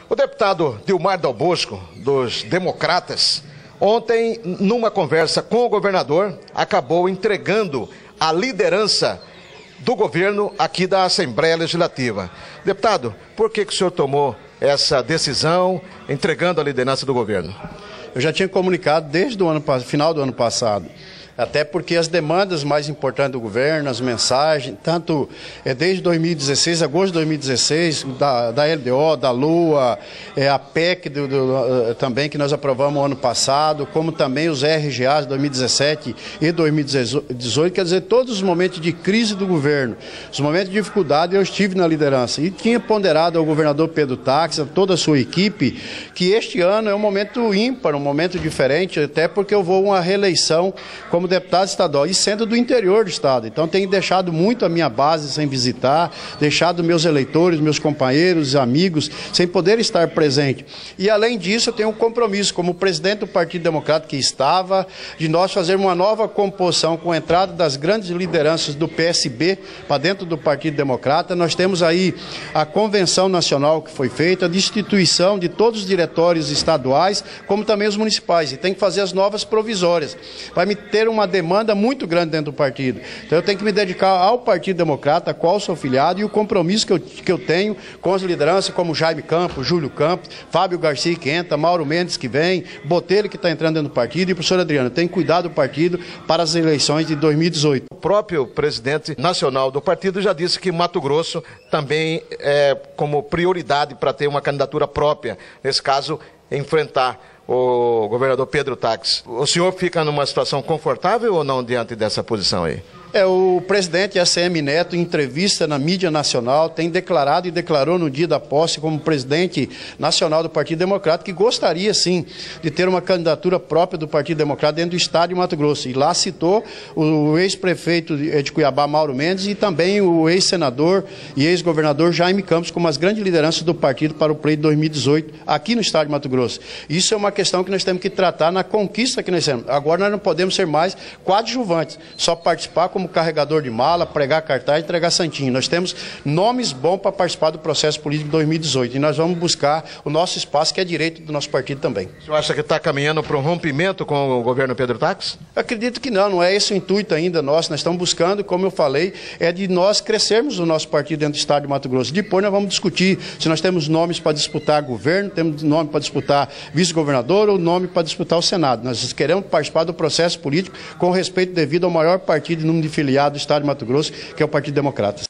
O deputado Dilmar Dal Bosco, dos Democratas, ontem, numa conversa com o governador, acabou entregando a liderança do governo aqui da Assembleia Legislativa. Deputado, por que o senhor tomou essa decisão, entregando a liderança do governo? Eu já tinha comunicado desde o final do ano passado. Até porque as demandas mais importantes do governo, as mensagens, tanto desde 2016, agosto de 2016, da LDO, da LUA, a PEC também que nós aprovamos no ano passado, como também os RGAs de 2017 e 2018, quer dizer, todos os momentos de crise do governo, os momentos de dificuldade, eu estive na liderança. E tinha ponderado ao governador Pedro Táxi, a toda a sua equipe, que este ano é um momento ímpar, um momento diferente, até porque eu vou a uma reeleição como deputado estadual e sendo do interior do estado. Então tenho deixado muito a minha base sem visitar, deixado meus eleitores, meus companheiros, amigos, sem poder estar presente. E além disso eu tenho um compromisso como presidente do Partido Democrata que estava, de nós fazermos uma nova composição com a entrada das grandes lideranças do PSB para dentro do Partido Democrata. Nós temos aí a convenção nacional que foi feita, a destituição de todos os diretórios estaduais, como também os municipais, e tem que fazer as novas provisórias. Vai me ter uma demanda muito grande dentro do partido. Então eu tenho que me dedicar ao Partido Democrata, a qual sou filiado, e o compromisso que eu tenho com as lideranças como Jaime Campos, Júlio Campos, Fábio Garcia que entra, Mauro Mendes que vem, Botelho que está entrando dentro do partido e o professor Adriano. Tem que cuidar do partido para as eleições de 2018. O próprio presidente nacional do partido já disse que Mato Grosso também é como prioridade para ter uma candidatura própria, nesse caso, enfrentar o governador Pedro Táxi. O senhor fica numa situação confortável ou não diante dessa posição aí? O presidente ACM Neto, em entrevista na mídia nacional, tem declarado e declarou no dia da posse como presidente nacional do Partido Democrata que gostaria sim de ter uma candidatura própria do Partido Democrata dentro do estado de Mato Grosso. E lá citou o ex-prefeito de Cuiabá, Mauro Mendes, e também o ex-senador e ex-governador Jaime Campos como as grandes lideranças do partido para o pleito de 2018 aqui no estado de Mato Grosso. Isso é uma questão que nós temos que tratar na conquista que nós temos. Agora nós não podemos ser mais coadjuvantes, só participar como carregador de mala, pregar cartaz e entregar santinho. Nós temos nomes bons para participar do processo político de 2018 e nós vamos buscar o nosso espaço, que é direito do nosso partido também. O senhor acha que está caminhando para um rompimento com o governo Pedro Táxi? Acredito que não é esse o intuito ainda nosso. Nós estamos buscando, como eu falei, é de nós crescermos o nosso partido dentro do estado de Mato Grosso. Depois nós vamos discutir se nós temos nomes para disputar governo, temos nome para disputar vice-governador ou nome para disputar o Senado. Nós queremos participar do processo político com respeito devido ao maior partido e número de filiado do estado de Mato Grosso, que é o Partido Democrata.